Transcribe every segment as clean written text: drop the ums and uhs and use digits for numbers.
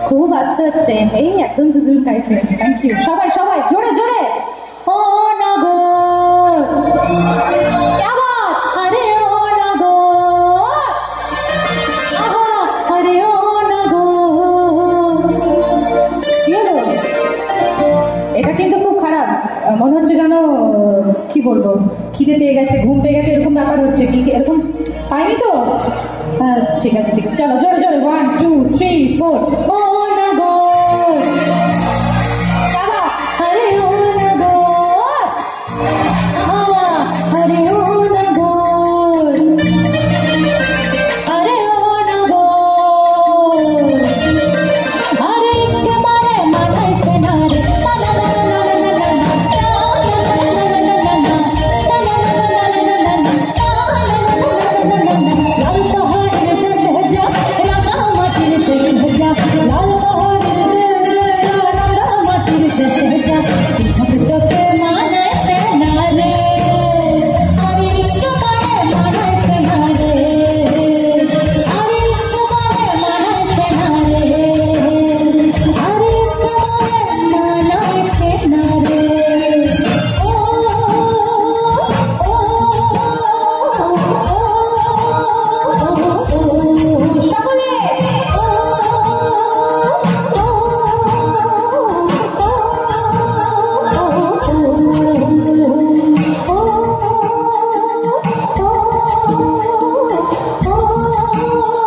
খুব আস্তে হচ্ছে, এই একদম দুদুল গাইছে। Thank you. সবাই সবাই জোরে জোরে। ও নগর क्या बात, अरे ओ नगর, आहा, अरे ओ नगর। কি হলো? এটা কিন্তু খুব খারাপ, মনে হচ্ছে যেন কি বলবো, খিদে পেয়ে গেছে, ঘুম পেয়ে গেছে, এরকম ব্যাপার হচ্ছে। কি এরকম পাইনি তো? হ্যাঁ ঠিক আছে ঠিক আছে, চলো জোরে জোরে 1 2 3 4। ও নগর, अरे ओ नगর, अरे ओ नगর, अरे ओ नगর, अरे একেবারে মাথায় সেনারে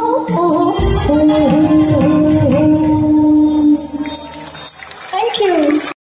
Thank you.